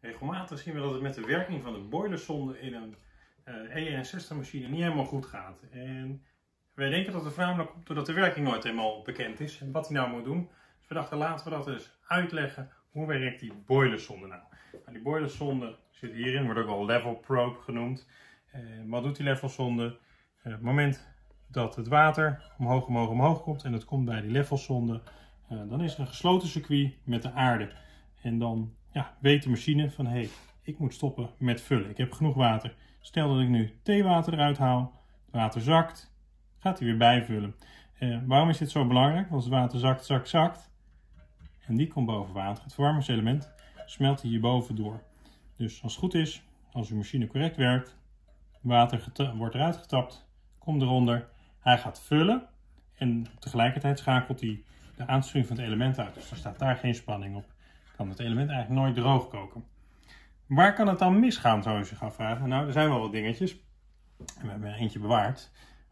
Regelmatig zien we dat het met de werking van de boilersonde in een E61 machine niet helemaal goed gaat. En wij denken dat het voornamelijk komt doordat de werking nooit helemaal bekend is en wat hij nou moet doen. Dus we dachten, laten we dat eens uitleggen. Hoe werkt die boilersonde nou? Die boilersonde zit hierin, wordt ook wel level probe genoemd. Wat doet die levelsonde? Op het moment dat het water omhoog komt en het komt bij die levelsonde, dan is er een gesloten circuit met de aarde. En dan weet de machine van hé, ik moet stoppen met vullen. Ik heb genoeg water. Stel dat ik nu theewater eruit haal, het water zakt, gaat hij weer bijvullen. Waarom is dit zo belangrijk? Want het water zakt. En die komt boven water. Het verwarmingselement smelt hierboven door. Dus als het goed is, als uw machine correct werkt, water wordt eruit getapt, komt eronder, hij gaat vullen en tegelijkertijd schakelt hij de aansturing van het element uit. Dus er staat daar geen spanning op. Kan het element eigenlijk nooit droog koken. Waar kan het dan misgaan, zou je zich afvragen? Nou, er zijn wel wat dingetjes. En we hebben er eentje bewaard.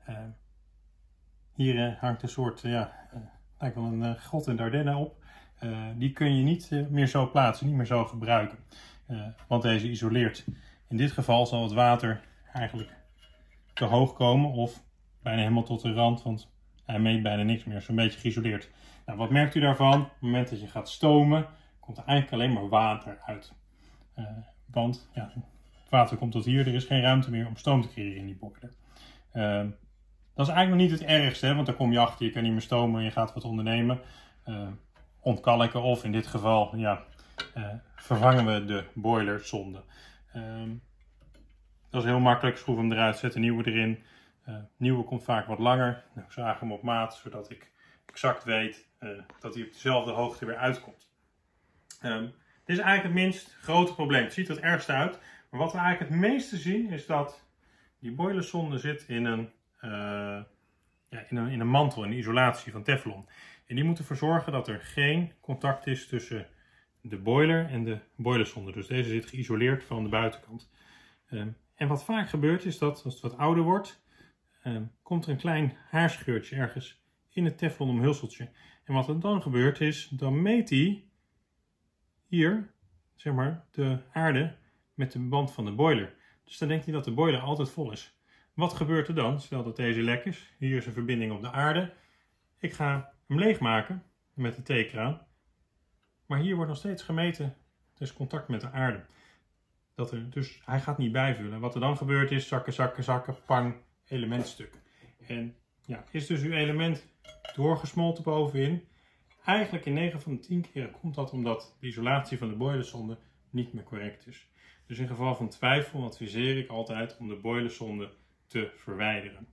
Hier hangt een soort, lijkt wel een grot in de Ardennen op. Die kun je niet meer zo plaatsen, niet meer zo gebruiken. Want deze isoleert. In dit geval zal het water eigenlijk te hoog komen of bijna helemaal tot de rand, want hij meet bijna niks meer. Zo'n beetje geïsoleerd. Nou, wat merkt u daarvan? Op het moment dat je gaat stomen, komt er eigenlijk alleen maar water uit. Want het water komt tot hier, er is geen ruimte meer om stoom te creëren in die boiler. Dat is eigenlijk nog niet het ergste, hè? Want dan kom je achter, je kan niet meer stomen en je gaat wat ondernemen. Ontkalken of in dit geval vervangen we de boilersonde. Dat is heel makkelijk, schroef hem eruit, zet een nieuwe erin. Nieuwe komt vaak wat langer. Nou, ik zaag hem op maat, zodat ik exact weet dat hij op dezelfde hoogte weer uitkomt. Dit is eigenlijk het minst grote probleem. Het ziet er het ergste uit. Maar wat we eigenlijk het meeste zien is dat die boilersonde zit in een mantel, in een isolatie van teflon. En die moet ervoor zorgen dat er geen contact is tussen de boiler en de boilersonde. Dus deze zit geïsoleerd van de buitenkant. En wat vaak gebeurt is dat als het wat ouder wordt, komt er een klein haarscheurtje ergens in het teflon omhulseltje. En wat er dan gebeurt is, dan meet hij hier, zeg maar, de aarde met de band van de boiler. Dus dan denkt hij dat de boiler altijd vol is. Wat gebeurt er dan? Stel dat deze lek is. Hier is een verbinding op de aarde. Ik ga hem leegmaken met de theekraan. Maar hier wordt nog steeds gemeten. Er is contact met de aarde. Dus hij gaat niet bijvullen. Wat er dan gebeurt is zakken, pang, elementstuk. En is dus uw element doorgesmolten bovenin. Eigenlijk in 9 van de 10 keer komt dat omdat de isolatie van de boilersonde niet meer correct is. Dus in geval van twijfel adviseer ik altijd om de boilersonde te verwijderen.